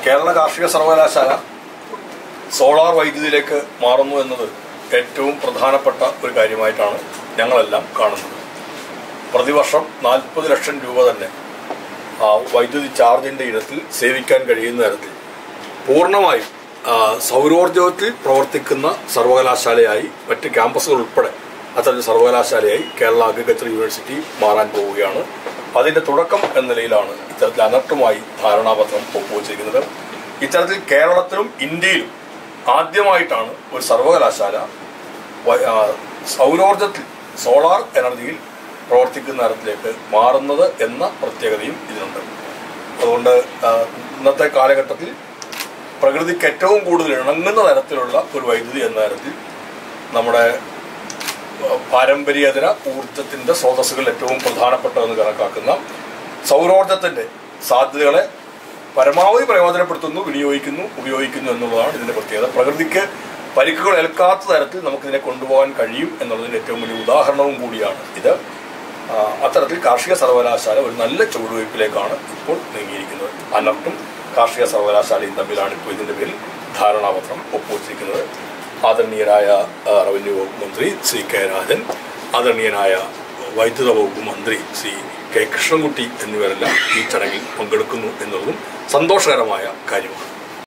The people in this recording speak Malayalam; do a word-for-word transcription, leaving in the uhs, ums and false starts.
കേരള കാർഷിക സർവകലാശാല സോളാർ വൈദ്യുതിയിലേക്ക് മാറുന്നു എന്നത് ഏറ്റവും പ്രധാനപ്പെട്ട ഒരു കാര്യമായിട്ടാണ് ഞങ്ങളെല്ലാം കാണുന്നത്. പ്രതിവർഷം നാൽപ്പത് ലക്ഷം രൂപ തന്നെ വൈദ്യുതി ചാർജിൻ്റെ ഇനത്തിൽ സേവിക്കാൻ കഴിയുന്ന തരത്തിൽ പൂർണ്ണമായും സൗരോർജ്ജത്തിൽ പ്രവർത്തിക്കുന്ന സർവകലാശാലയായി മറ്റ് ക്യാമ്പസുകൾ ഉൾപ്പെടെ അത്തരത്തിൽ സർവകലാശാലയായി കേരള അഗ്രികൾച്ചർ യൂണിവേഴ്സിറ്റി മാറാൻ പോവുകയാണ്. അതിൻ്റെ തുടക്കം എന്ന നിലയിലാണ് ഇത്തരത്തിൽ അനർട്ടുമായി ധാരണാപത്രം ഒപ്പുവച്ചിരിക്കുന്നത്. ഇത്തരത്തിൽ കേരളത്തിലും ഇന്ത്യയിലും ആദ്യമായിട്ടാണ് ഒരു സർവകലാശാല സൗരോർജ്ജത്തിൽ സോളാർ എനർജിയിൽ പ്രവർത്തിക്കുന്ന തരത്തിലേക്ക് മാറുന്നത് എന്ന പ്രത്യേകതയും ഇതിനുണ്ട്. അതുകൊണ്ട് ഇന്നത്തെ കാലഘട്ടത്തിൽ പ്രകൃതിക്ക് ഏറ്റവും കൂടുതൽ ഇണങ്ങുന്ന തരത്തിലുള്ള ഒരു വൈദ്യുതി എന്ന തരത്തിൽ നമ്മുടെ പാരമ്പര്യേതര ഊർജത്തിൻ്റെ സ്രോതസ്സുകൾ ഏറ്റവും പ്രധാനപ്പെട്ടതെന്ന് കണക്കാക്കുന്ന സൗരോർജ്ജത്തിൻ്റെ സാധ്യതകളെ പരമാവധി പ്രയോജനപ്പെടുത്തുന്നു, വിനിയോഗിക്കുന്നു, ഉപയോഗിക്കുന്നു എന്നുള്ളതാണ് ഇതിൻ്റെ പ്രത്യേകത. പ്രകൃതിക്ക് പരിക്കുകൾ ഏൽക്കാത്ത തരത്തിൽ നമുക്കിതിനെ കൊണ്ടുപോകാൻ കഴിയും എന്നുള്ളതിൻ്റെ ഏറ്റവും വലിയ ഉദാഹരണവും കൂടിയാണ് ഇത്. അത്തരത്തിൽ കാർഷിക സർവകലാശാല ഒരു നല്ല ചുവടുവയ്പ്പിലേക്കാണ് ഇപ്പോൾ നീങ്ങിയിരിക്കുന്നത്. അനർട്ടും കാർഷിക സർവകലാശാലയും തമ്മിലാണ് ഇപ്പോൾ ഇതിൻ്റെ പേരിൽ ധാരണാപത്രം ഒപ്പുവച്ചിരിക്കുന്നത്. ആദരണീയനായ റവന്യൂ വകുപ്പ് മന്ത്രി ശ്രീ കെ രാജൻ, ആദരണീയനായ വൈദ്യുത വകുപ്പ് മന്ത്രി ശ്രീ കെ കൃഷ്ണൻകുട്ടി എന്നിവരെല്ലാം ഈ ചടങ്ങിൽ പങ്കെടുക്കുന്നു എന്നുള്ളതും സന്തോഷകരമായ കാര്യമാണ്.